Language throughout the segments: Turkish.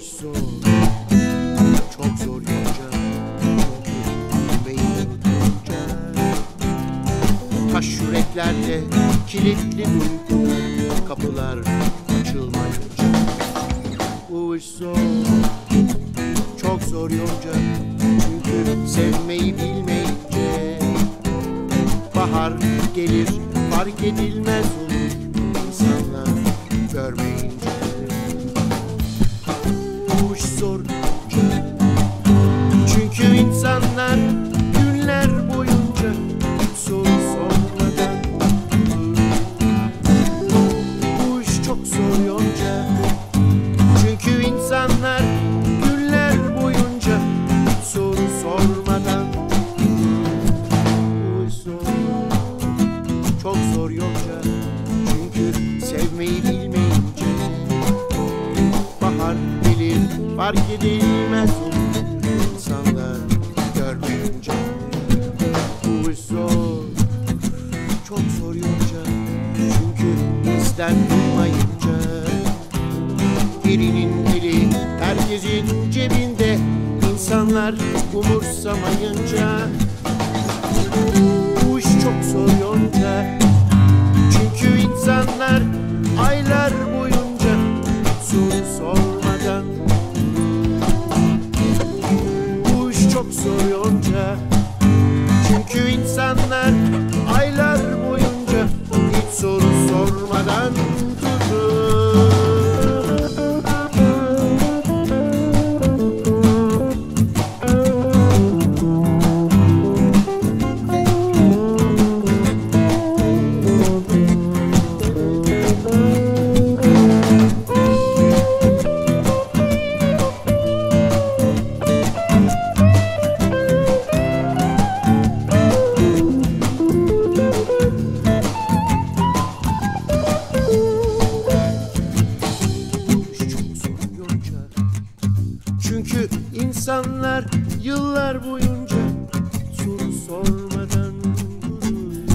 zor, çok zor yonca. Bilmeyi unutunca taş yüreklerde kilitli duygu, kapılar açılmayınca. Bu iş zor, çok zor yonca. Çünkü sevmeyi bilmeyince bahar gelir, fark edilmez olur insanlar görmeyince. Bu iş zor çünkü insanlar günler boyunca soru sormadan. Bu iş çok zor yonca çünkü insanlar günler boyunca soru sormadan. Bu iş zor, çok zor yonca çünkü sevmeyi bilmeyince bahar gelir, fark edilmez olur insanlar görmeyince. Bu iş zor, çok zor yonca çünkü bizden duymayınca. Birinin eli herkesin cebinde, insanlar umursamayınca. Bu iş çok zor yonca çünkü insanlar aylar boyunca soru sormadan. Bu iş çok zor yonca çünkü insanlar aylar boyunca hiç soru sormadan durur. Çünkü insanlar yıllar boyunca soru sormadan durur.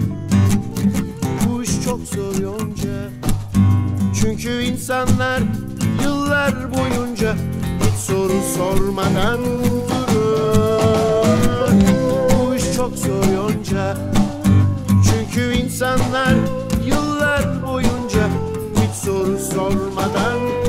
Bu iş çok zor yonca çünkü insanlar yıllar boyunca hiç soru sormadan durur. Bu iş çok zor yonca çünkü insanlar yıllar boyunca hiç soru sormadan